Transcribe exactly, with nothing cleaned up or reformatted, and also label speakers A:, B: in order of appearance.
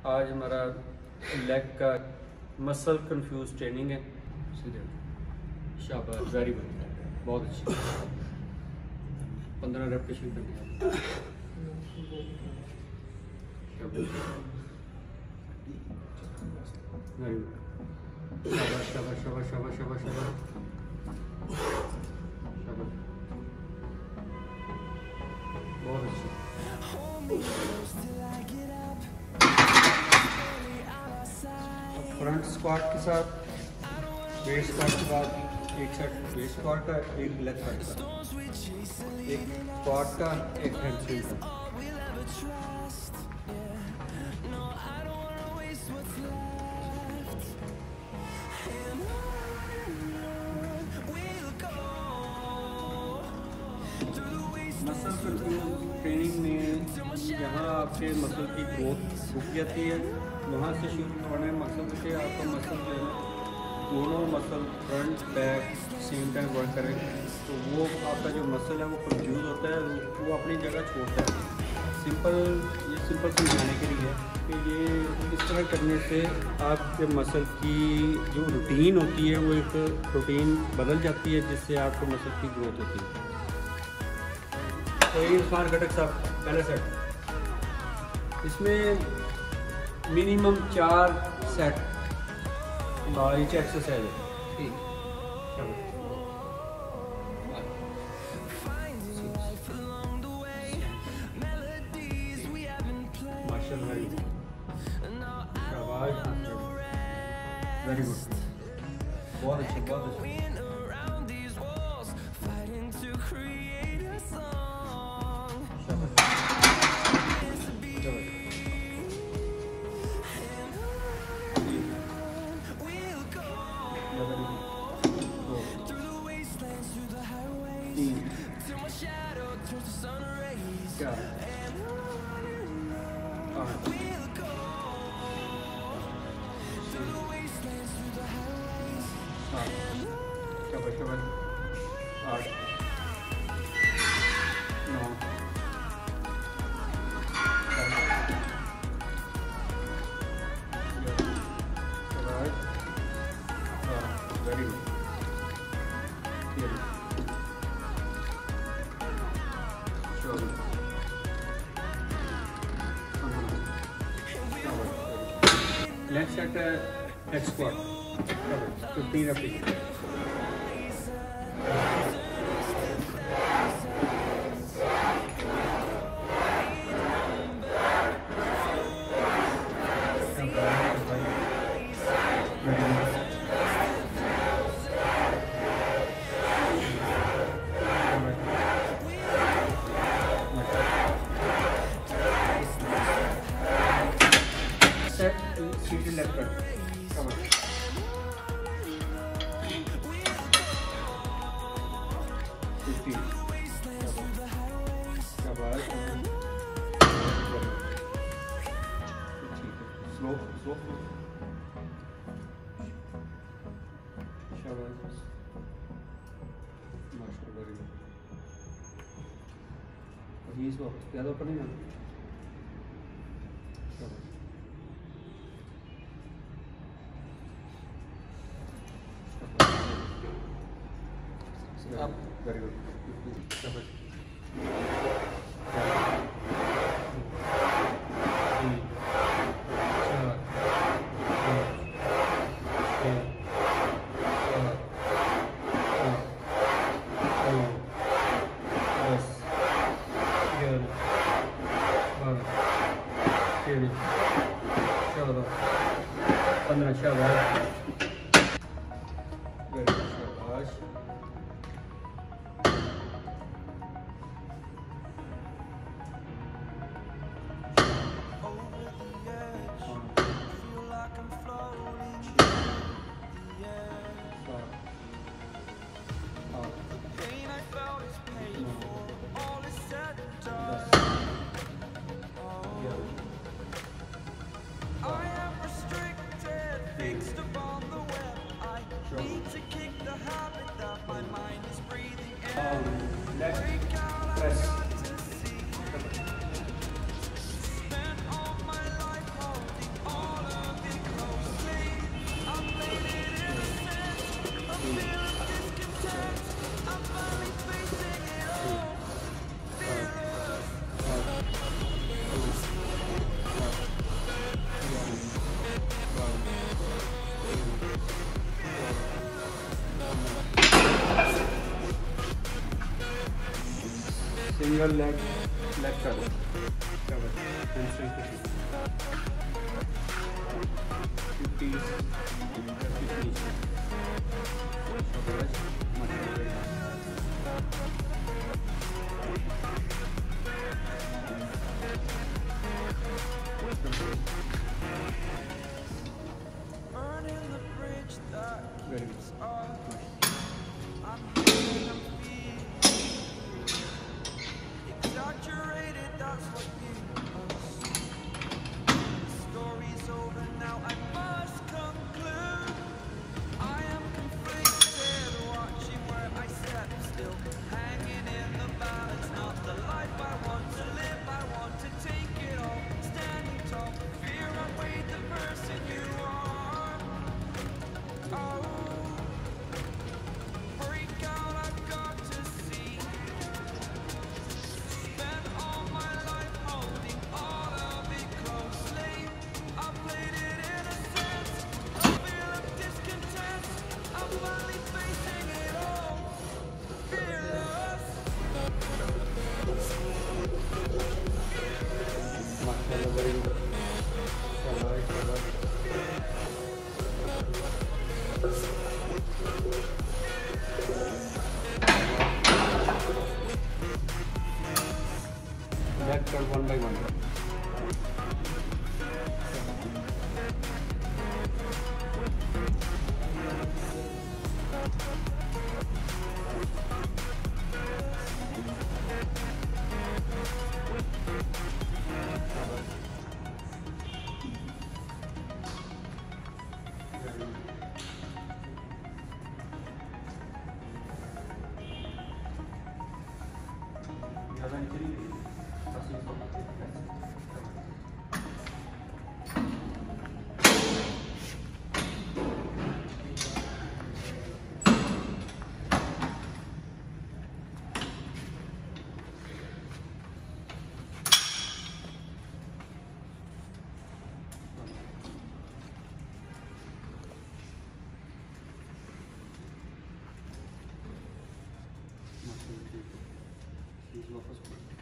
A: आज हमारा लेग का मसल कंफ्यूज ट्रेनिंग है। शाबाश, वेरी गुड, बहुत अच्छी। पंद्रह रेपिटेशन करनी है। वेरी गुड, शाबाश शाबाश शाबाश शाबाश शाबाश शाबाश शाबाश, बहुत अच्छी। फ्रंट स्क्वाट के साथ वेट स्क्वाट के बाद एक सेट वेट स्क्वाट का, एक लेग स्क्वाट का, एक स्क्वाट का, एक हैंडस्विंग का। मसल ट्रेनिंग में यहाँ आपके मसल की ग्रोथ रुक जाती है, वहाँ से शुरू होने मसल से आपका मसल जो है दोनों muscle front back same time work करें, तो वो आपका जो मसल है वो कंफ्यूज होता है, वो अपनी जगह छोड़ता है। सिंपल ये सिंपल समझाने के लिए कि ये इस तरह करने से आपके मसल की जो रूटीन होती है वो एक रूटीन बदल जाती है, जिससे आपके मसल की ग्रोथ होती है। तो ये इरफान खटक साहब पहला सेट, इसमें मिनिमम चार सेट ईच एक्सरसाइज है। ठीक, माशाल्लाह, वेरी गुड, वेरी गुड, बहुत अच्छी, बहुत अच्छी। Next set है head squat, fifteen repetitions. Seated left turn. Come on. Fifteen. Shabash. Slow, slow, slow. Shabash. Master, very good. अभी इस वक्त ज़्यादा ऊपर नहीं ना। Up. Very good. Perfect. पंद्रह शाबाश, शाबाश, press. Single leg, leg cover, cover, hamstring pushing. fifty, thirty finish. Otherwise, muscle weight. Very good.
B: Exaggerated, that's what you must. The story's over now, I must conclude. I am conflicted, watching where I step still, hanging in the balance. Not the life I want to live, I want to take it all. Standing tall, fear I weighed the person you are. Oh, break out, I've got to see. Spent all my life holding all of it closely. I played it innocent, a feel of discontent. I'm finally facing it all, fearless.
A: Mashallah, very good. Shalai, shalai. Leg curl one by one. He's